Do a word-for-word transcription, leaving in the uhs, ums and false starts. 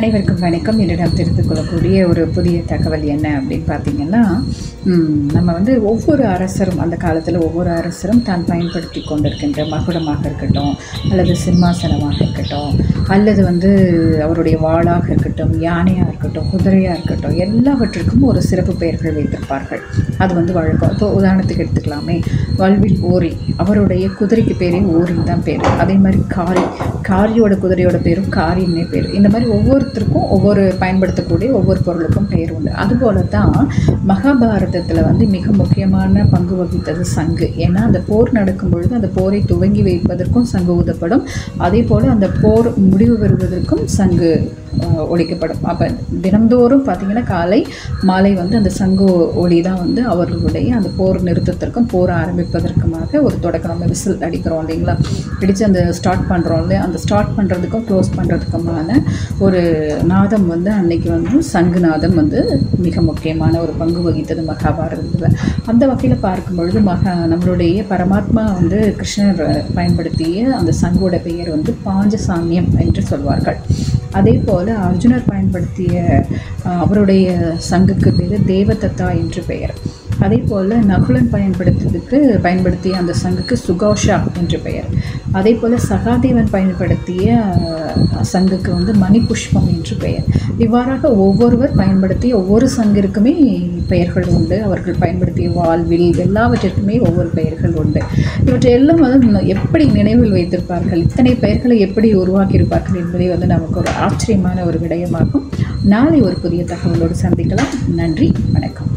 அனைவருக்கும் வணக்கம். என்னிடம் தெரிந்து கொள்ளக்கூடிய ஒரு புதிய தகவல் என்ன அப்படின்னு பார்த்தீங்கன்னா, நம்ம வந்து ஒவ்வொரு அரசரும் அந்த காலத்தில் ஒவ்வொரு அரசரும் தான் பயன்படுத்தி கொண்டிருக்கின்ற மகுடமாக இருக்கட்டும், அல்லது சிம்மாசனமாக இருக்கட்டும், அல்லது வந்து அவருடைய வாளாக இருக்கட்டும், யானையாக இருக்கட்டும், குதிரையாக இருக்கட்டும், எல்லாவற்றுக்கும் ஒரு சிறப்பு பெயர்கள் வைத்திருப்பார்கள். அது வந்து வழக்கம். இப்போ உதாரணத்துக்கு எடுத்துக்கலாமே, வல்வில் ஓரி, அவருடைய குதிரைக்கு பேரே ஓரின்னு தான் பேர். அதே மாதிரி காரி, காரியோட குதிரையோட பேரும் காரின்னே பேர். இந்த மாதிரி ஒவ்வொருத்தருக்கும் ஒவ்வொரு பயன்படுத்தக்கூடிய ஒவ்வொரு பொருளுக்கும் பெயர் உண்டு. அதுபோல தான் மகாபாரதத்தில் வந்து மிக முக்கியமான பங்கு வகித்தது சங்கு. ஏன்னா அந்த போர் நடக்கும் பொழுது அந்த போரை துவங்கி வைப்பதற்கும் சங்கு ஊதப்படும். அதே போல் அந்த போர் முடிவு பெறுவதற்கும் சங்கு ஒலிக்கப்படும். அப்போ தினந்தோறும் பார்த்திங்கன்னா காலை மாலை வந்து அந்த சங்கு ஒலி தான் வந்து அவர்களுடைய அந்த போர் நிறுத்தத்திற்கும் போர் ஆரம்பிப்பதற்குமாக ஒரு தொடக்கம். நம்ம விசில் அடிக்கிறோம் இல்லைங்களா, அடித்து அந்த ஸ்டார்ட் பண்ணுறோம் இல்லையா, அந்த ஸ்டார்ட் பண்ணுறதுக்கும் க்ளோஸ் பண்ணுறதுக்குமான ஒரு நாதம் வந்து அன்னைக்கு வந்து சங்கு நாதம் வந்து மிக முக்கியமான ஒரு பங்கு வகித்தது மகாபாரதத்தில். அந்த வகையில் பார்க்கும் பொழுது மகா நம்மளுடைய பரமாத்மா வந்து கிருஷ்ணர் பயன்படுத்திய அந்த சங்கோட பெயர் வந்து பாஞ்சசாமியம் என்று சொல்வார்கள். அதே போல் அர்ஜுனர் பயன்படுத்திய அவருடைய சங்குக்கு பேர் தேவதத்தா என்று பெயர். அதே போல் நகுலன் பயன்படுத்தியதுக்கு பயன்படுத்திய அந்த சங்குக்கு சுகோஷா என்று பெயர். அதே போல் சகாதேவன் பயன்படுத்திய சங்குக்கு வந்து மணிபுஷ்பம் என்று பெயர். இவ்வாறாக ஒவ்வொருவர் பயன்படுத்திய ஒவ்வொரு சங்கிற்குமே பெயர்கள் உண்டு. அவர்கள் பயன்படுத்திய வாழ்வில் எல்லாவற்றிற்குமே ஒவ்வொரு பெயர்கள் உண்டு. இவற்றை எல்லாம் வந்து எப்படி நினைவில் வைத்திருப்பார்கள், இத்தனை பெயர்களை எப்படி உருவாக்கியிருப்பார்கள் என்பதை வந்து நமக்கு ஒரு ஆச்சரியமான ஒரு விடயமாகும். நாளை ஒரு புதிய தகவலோடு சந்திக்கலாம். நன்றி, வணக்கம்.